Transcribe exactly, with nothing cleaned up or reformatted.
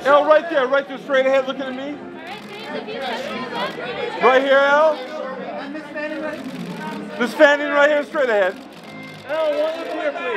Elle, right there, right there, straight ahead, looking at me. Right here, Elle. Miss Fanning right here, straight ahead. Elle, one look here, please.